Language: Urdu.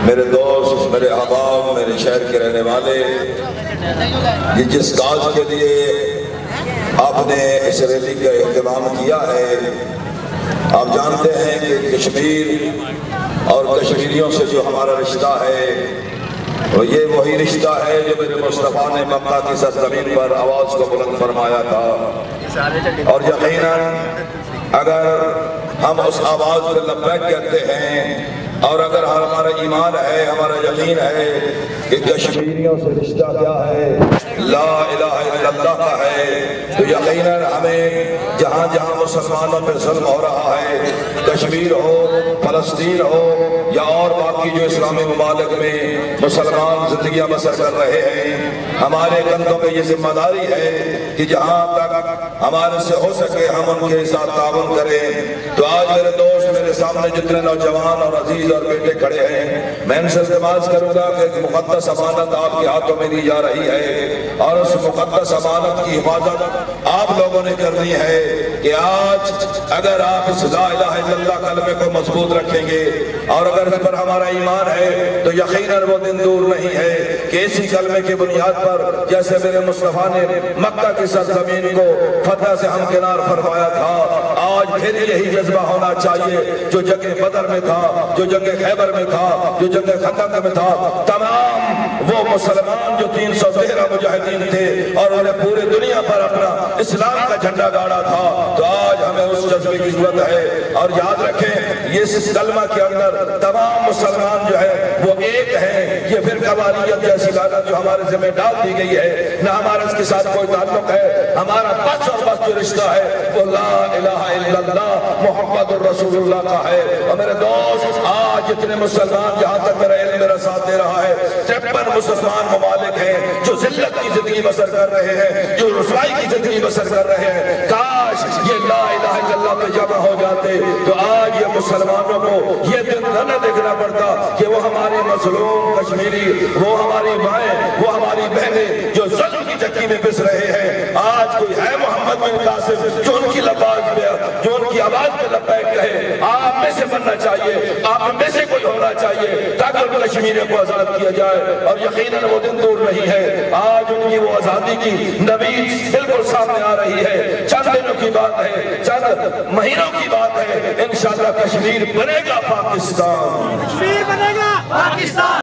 میرے دوست، میرے احباب، میرے شہر کے رہنے والے، یہ جس کاج کے لیے آپ نے اس ریلی کا اہتمام کیا ہے، آپ جانتے ہیں کہ کشمیر اور کشمیریوں سے جو ہمارا رشتہ ہے یہ وہی رشتہ ہے جو میرے مصطفیٰ نے مکہ کی سرزمین پر آواز کو بلند فرمایا تھا، اور یقیناً اگر ہم اس آواز پہ لبیک کہتے ہیں اور اگر ہمارا ایمان ہے، ہمارا یقین ہے کہ کشمیریوں سے رشتہ کیا ہے، لا الہ الا اللہ کا ہے، تو یقیناً ہمیں جہاں جہاں مسلمانوں پہ ظلم ہو رہا ہے، کشمیر ہو، فلسطین ہو یا اور باقی جو اسلامی ممالک میں مسلمان زندگیاں بسر کر رہے ہیں، ہمارے کندھوں پہ یہ ذمہ داری ہے کہ جہاں تک ہمارے سے ہو سکے ہم ان کے ساتھ تعاون کریں۔ تو آج میرے دوست، میرے سامنے جتنے نوجوان اور عزیز اور بیٹے کھڑے ہیں، میں ان سے التماس کروں گا کہ ایک مقدس امانت آپ کے ہاتھوں میں دی جا رہی ہے، اور اس مقدس امانت کی حفاظت آپ لوگوں نے کرنی ہے کہ آج اگر آپ اس لا الہ الا اللہ کلمے کو مضبوط رکھیں گے اور اگر اس پر ہمارا ایمان ہے تو یقیناً وہ دن دور نہیں ہے کہ اسی کلمے کی بنیاد پر جیسے میرے مصطفیٰ نے مکہ کی سرزمین کو فتح سے ہمکنار فرمایا تھا، آج پھر یہی جذبہ ہونا چاہیے جو جنگ بدر میں تھا، جو جنگ خیبر میں تھا، جو جنگ خندق میں تھا۔ تمام وہ مسلمان جو 313 مجاہدین تھے اور انہوں نے پوری دنیا پر اپنا اسلام کا جھنڈا گاڑا تھا، تو آج ہمیں اس جذبے کی ضرورت ہے۔ اور یاد رکھیں یہ اس کلمہ کے اندر تمام مسلمان جو ہے وہ ایک ہیں، یہ پھر قوالیت جیسی لعنت جو ہمارے ذمہ ڈال دی گئی ہے نہ ہمارا اس کے ساتھ کوئی تعلق ہے، ہمارا بس اور بس جو رشتہ ہے وہ لا الہ الا اللہ محمد الرسول اللہ کا ہے۔ اور میرے دوست، آج جتنے مسلمان جہاں تک میرا علم میرا ساتھ دے رہا ہے 53 مسلمان ممالک ہیں جو ذلت کی زندگی بسر کر رہے ہیں، جو رسوائی کی زندگی بسر کر رہے ہیں، کاش یہ لا الہ الا اللہ پہ جمع ہو جاتے تو آج یہ مسلمانوں کو یہ دن نہ دیکھنا پڑتا کہ وہ ہمارے مظلوم کشمیری، وہ ہماری مائیں، وہ ہماری بہنیں جو ظلم کی چکی میں پس رہے ہیں، آج کوئی ہے محمد بن قاسم جو ان کی لباس پہ، جو ان کی آواز پہ لبیک کہے۔ آپ میں سے بننا چاہیے، آپ میں سے کوئی ہونا چاہیے تاکہ ان کشمیریوں کو آزاد کیا جائے، اور یقیناً وہ دن دور نہیں ہے۔ آج ان کی وہ آزادی کی نوید بالکل سامنے آ رہی ہے، چند دنوں کی بات ہے، چند مہینوں کی بات ہے، انشاءاللہ کشمیر بنے گا پاکستان، کشمیر بنے گا پاکستان۔